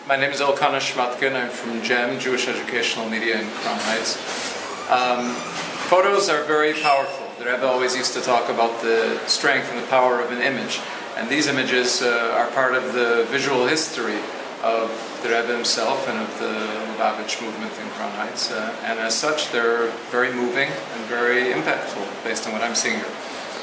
My name is Elkanah Shmatkin. I'm from GEM, Jewish Educational Media in Crown Heights. Photos are very powerful. The Rebbe always used to talk about the strength and the power of an image. And these images are part of the visual history of the Rebbe himself and of the Lubavitch movement in Crown Heights. And as such, they're very moving and very impactful based on what I'm seeing here.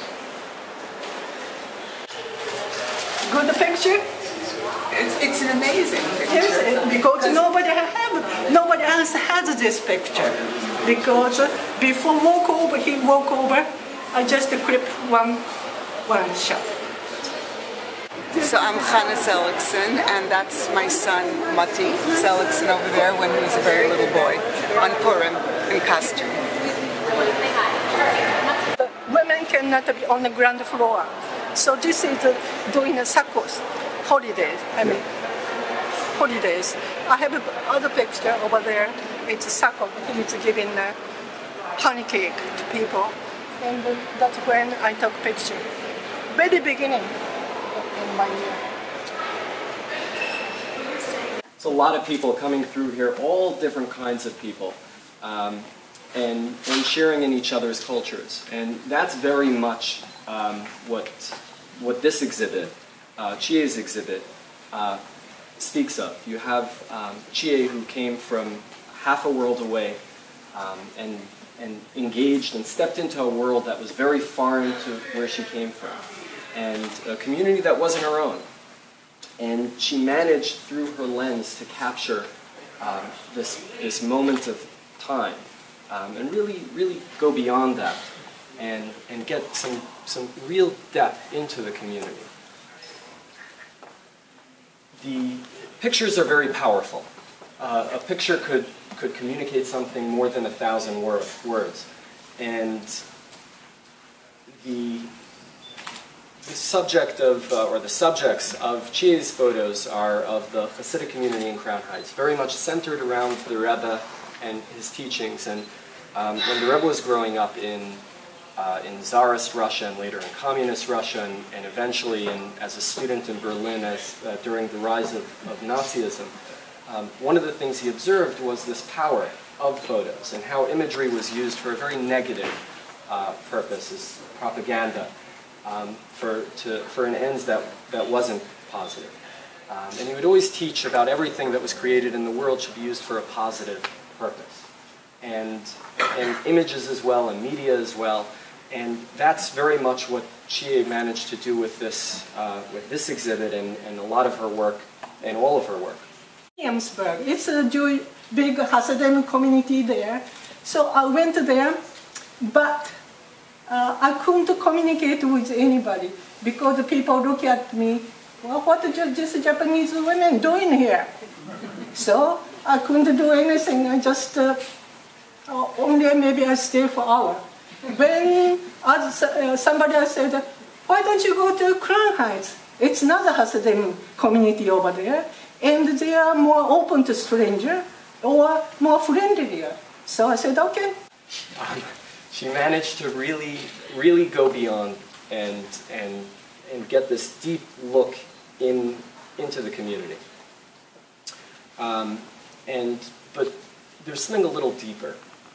Good picture? It's an amazing picture. Yes, because nobody else has this picture. Because before he walk over, I just clip one shot. So I'm Chana Seligson, and that's my son Mati Seligson over there when he was a very little boy on Purim in costume. The women cannot be on the ground floor. So this is during the circus, holidays. I have other picture over there. It's a circle. He's giving a pancake to people. And that's when I took picture. Very beginning in my year. There's a lot of people coming through here, all different kinds of people, and sharing in each other's cultures. And that's very much what this exhibit, Chie's exhibit, speaks of. You have Chie, who came from half a world away and engaged and stepped into a world that was very foreign to where she came from, and a community that wasn't her own. And she managed, through her lens, to capture this moment of time and really go beyond that and get some real depth into the community. The pictures are very powerful. A picture could communicate something more than 1,000 words. And the subject of, or the subjects of Chie's photos are of the Hasidic community in Crown Heights, very much centered around the Rebbe and his teachings. And when the Rebbe was growing up in Tsarist Russia and later in Communist Russia and eventually as a student in Berlin during the rise of Nazism, one of the things he observed was this power of photos and how imagery was used for a very negative purpose, as propaganda, for an ends that wasn't positive. And he would always teach about everything that was created in the world should be used for a positive purpose. And images as well, and media as well. And that's very much what Chie managed to do with this exhibit and a lot of her work, and all of her work. Williamsburg, it's a big Hasidim community there. So I went there, but I couldn't communicate with anybody because the people look at me, well, what are these Japanese women doing here? So I couldn't do anything. I just only maybe I stay for an hour. When somebody said, why don't you go to Crown Heights? It's not a Hasidim community over there, and they are more open to stranger or more friendlier. So I said, okay. She managed to really go beyond and get this deep look into the community. But there's something a little deeper.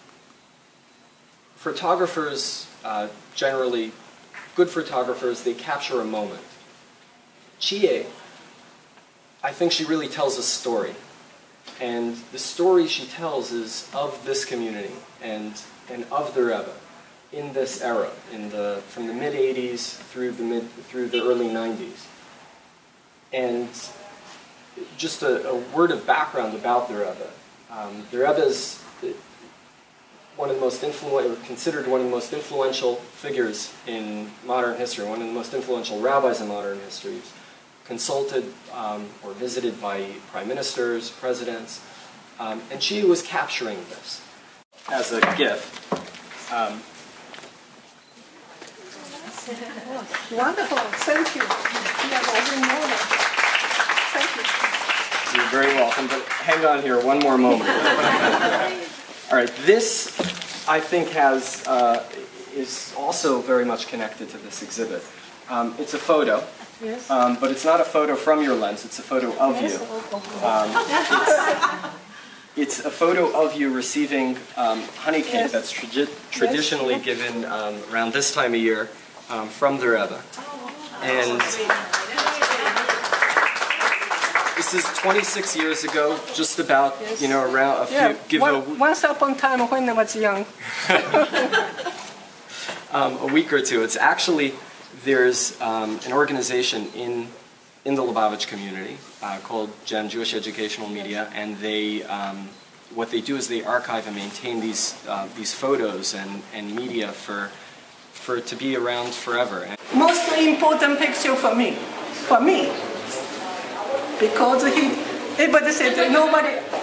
Photographers, generally, good photographers, they capture a moment. Chie, I think she really tells a story. And the story she tells is of this community and of the Rebbe in this era, from the mid-'80s through the early '90s. And just a word of background about the Rebbe. The Rebbe is considered one of the most influential figures in modern history, one of the most influential rabbis in modern history. He's consulted or visited by prime ministers, presidents, and she was capturing this as a gift. Wonderful, thank you. Yes, I didn't know that. Thank you. You're very welcome, but hang on here one more moment. All right, this, I think, is also very much connected to this exhibit. It's a photo, Yes. But it's not a photo from your lens, it's a photo of Yes. you. It's a photo of you receiving honey cake Yes. that's traditionally Yes. given around this time of year from the Rebbe. And this is 26 years ago, just about, Yes. you know, around a few, Yeah. give it Once upon a time when I was young. a week or two. It's actually, there's an organization in the Lubavitch community called GEM, Jewish Educational Media, and they, what they do is they archive and maintain these photos and media for it to be around forever. Most important picture for me, because everybody said that nobody